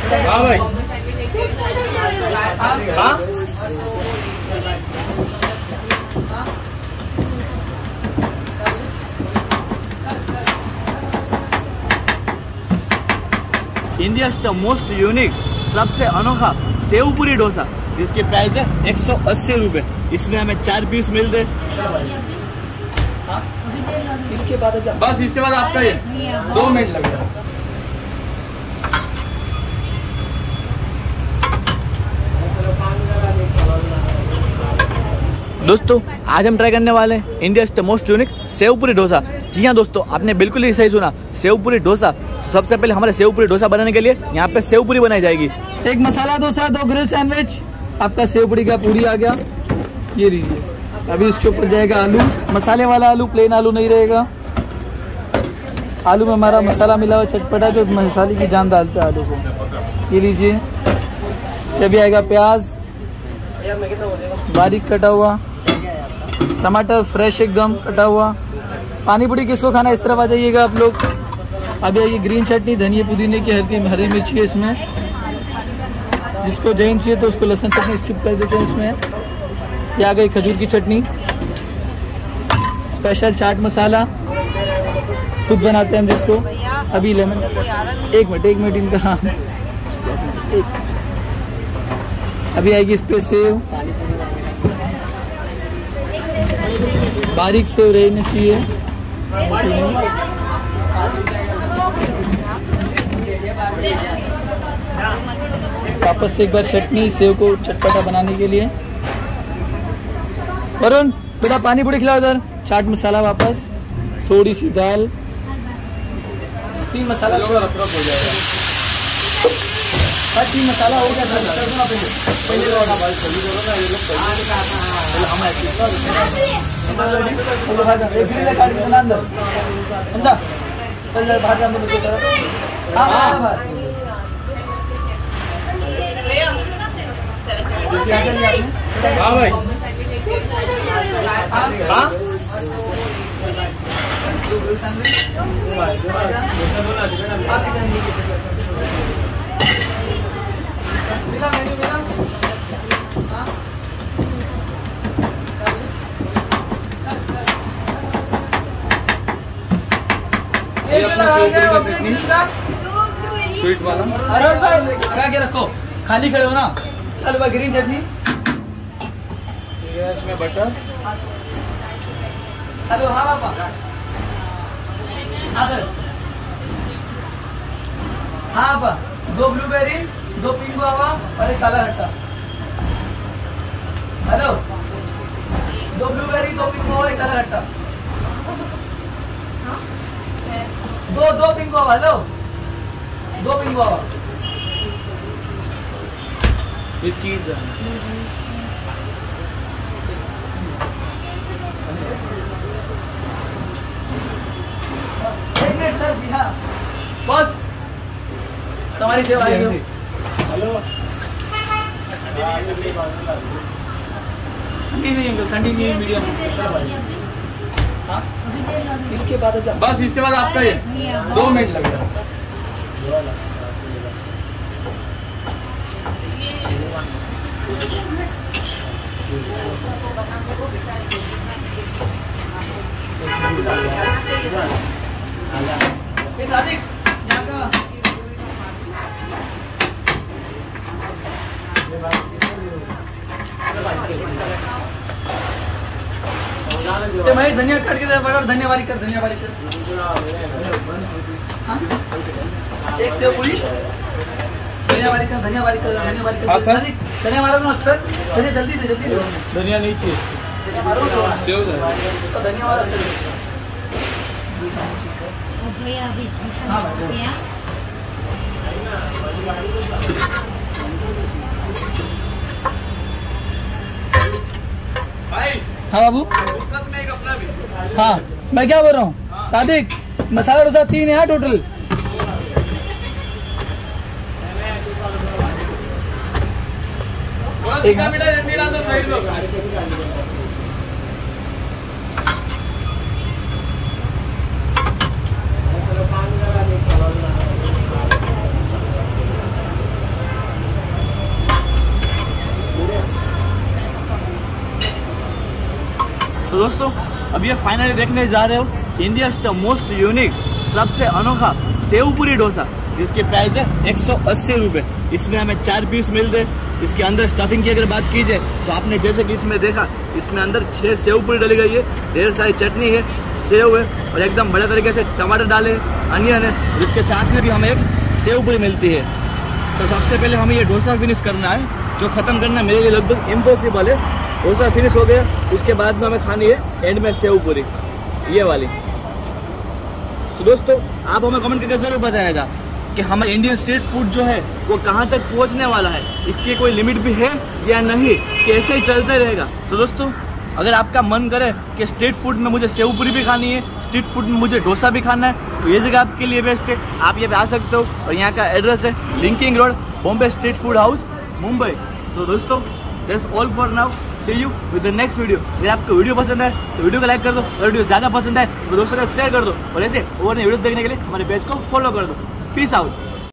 हाँ भाई हाँ इंडिया द मोस्ट यूनिक सबसे अनोखा सेव पूरी डोसा जिसकी प्राइस है 180 रुपये। इसमें हमें 4 पीस मिल रहे। इसके बाद बस इसके बाद आपका ये 2 मिनट लगेगा। दोस्तों आज हम ट्राई करने वाले हैं India the most unique sev puri dosa. जी हाँ दोस्तों, आपने बिल्कुल ही सही सुना, सेव पूरी डोसा। सबसे पहले हमारे सेव पूरी डोसा बनाने के लिए यहाँ पे सेव पूरी बनाई जाएगी। एक मसाला डोसा, 2 ग्रिल सैंडविच, आपका सेव पूरी का पूरी आ गया। ये लीजिए। अभी इसके ऊपर जाएगा आलू, मसाले वाला आलू, प्लेन आलू नहीं रहेगा। आलू में हमारा मसाला मिला हुआ चटपटा, जो मसाले की जान डालता है आलू को। ये लीजिए। अभी आएगा प्याज बारीक कटा हुआ, टमाटर फ्रेश एकदम कटा हुआ। पानी पूरी किसको खाना, इस तरफ आ जाइएगा आप लोग। अभी आइए ग्रीन चटनी, धनिया पुदीने की, हरी मिर्ची है इसमें। जिसको जैन चाहिए तो उसको लहसुन चटनी स्किप कर देते हैं इसमें। ये आ गई खजूर की चटनी, स्पेशल चाट मसाला खुद बनाते हैं हम जिसको। अभी लेमन, एक मिनट इनका। हाँ अभी आएगी इस पे सेव, बारीक सेव रहनी चाहिए। वापस से एक बार चटनी, सेव को चटपटा बनाने के लिए। वरुण बेटा पानी पूरी खिलाओ इधर। चाट मसाला वापस, थोड़ी सी दाल, 3 मसाला हो जाएगा। 3 मसाला हो गया। हाँ भाई हाँ स्वीट वाला क्या रखो, खाली खड़े हो ना। चलो ग्रीन चटनी, इसमें बटर। हेलो हाँ पापा। हाँ पापा, 2 ब्लूबेरी, 2 पिंक गुआवा और 1 काला हट्टा। हेलो 2 ब्लूबेरी, 2 पिंक गुआवा, 1 काला हट्टा। 2 pink guava. Hello 2 pink guava. ये चीज है। सर जी हाँ बस तुम्हारी सेवा आई। हेलो ठंडी नहीं मीडियम। हाँ इसके बाद बस इसके बाद आपका ये 2 मिनट लगेगा। सादिक यहाँ का भाई धनिया काट के दे, धनिया बारीक कर। हाँ? एक सेव पूरी, धनिया बारीक कर। धनिया मारो तो मस्त। जल्दी दे। धनिया नहीं चाहिए, सेव धनिया मारो। हाँ बाबू। हाँ मैं क्या बोल रहा हूँ सादिक, मसाला डोसा 3 है हाँ टोटल। एक तो दोस्तों अब ये फाइनली देखने जा रहे हो इंडिया द मोस्ट यूनिक सबसे अनोखा सेव पूरी डोसा, जिसकी प्राइस है 180 रुपये। इसमें हमें 4 पीस मिलते हैं। इसके अंदर स्टफिंग की अगर बात की जाए तो आपने जैसे कि इसमें देखा, इसमें अंदर 6 सेव पूरी डाली गई है, ढेर सारी चटनी है, सेव है और एकदम बड़े तरीके से टमाटर डाले, अनियन है और इसके साथ में भी हमें एक सेव पूरी मिलती है। तो सबसे पहले हमें ये डोसा फिनिश करना है, जो ख़त्म करना मेरे लिए लगभग इम्पॉसिबल है। डोसा फिनिश हो गया, उसके बाद में हमें खानी है एंड में सेव पूरी, ये वाली। तो दोस्तों आप हमें कमेंट करके जरूर बताइएगा कि हमारा इंडियन स्ट्रीट फूड जो है वो कहाँ तक पहुँचने वाला है, इसकी कोई लिमिट भी है या नहीं, कैसे ही चलते रहेगा। तो दोस्तों अगर आपका मन करे कि स्ट्रीट फूड में मुझे सेव पूरी भी खानी है, स्ट्रीट फूड में मुझे डोसा भी खाना है, तो ये जगह आपके लिए बेस्ट है। आप ये पे आ सकते हो और यहाँ का एड्रेस है linking road, Bombay street food house, Mumbai. तो दोस्तों that's all for now, see you with the next video. अगर आपको वीडियो पसंद है तो वीडियो को लाइक कर दो, अगर वीडियो ज़्यादा पसंद है तो दोस्तों को शेयर कर दो और ऐसे और नए वीडियोस देखने के लिए हमारे पेज को फॉलो कर दो। Peace out.